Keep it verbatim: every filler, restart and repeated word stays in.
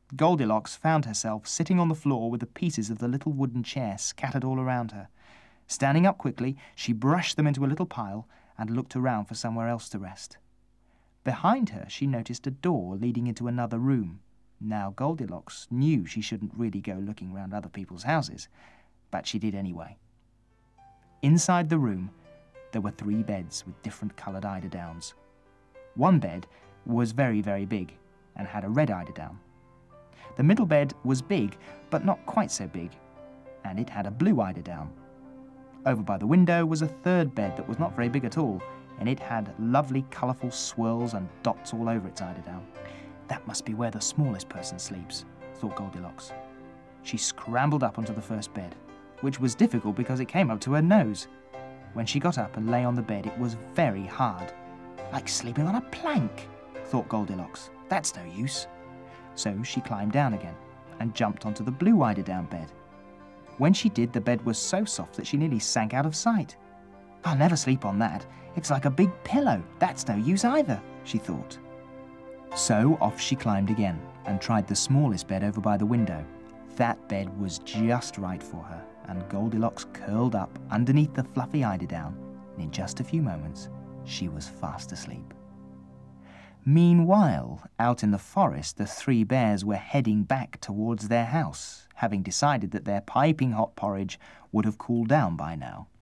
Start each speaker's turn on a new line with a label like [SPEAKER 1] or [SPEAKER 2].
[SPEAKER 1] Goldilocks found herself sitting on the floor with the pieces of the little wooden chair scattered all around her. Standing up quickly, she brushed them into a little pile and looked around for somewhere else to rest. Behind her, she noticed a door leading into another room. Now, Goldilocks knew she shouldn't really go looking round other people's houses, but she did anyway. Inside the room, there were three beds with different coloured eiderdowns. One bed was very, very big and had a red eiderdown. The middle bed was big, but not quite so big, and it had a blue eiderdown. Over by the window was a third bed that was not very big at all, and it had lovely colourful swirls and dots all over its eiderdown. That must be where the smallest person sleeps, thought Goldilocks. She scrambled up onto the first bed, which was difficult because it came up to her nose. When she got up and lay on the bed, it was very hard. Like sleeping on a plank, thought Goldilocks. That's no use. So she climbed down again and jumped onto the blue eiderdown bed. When she did, the bed was so soft that she nearly sank out of sight. I'll never sleep on that. It's like a big pillow. That's no use either, she thought. So off she climbed again and tried the smallest bed over by the window. That bed was just right for her, and Goldilocks curled up underneath the fluffy eiderdown, and in just a few moments, she was fast asleep. Meanwhile, out in the forest, the three bears were heading back towards their house, having decided that their piping hot porridge would have cooled down by now.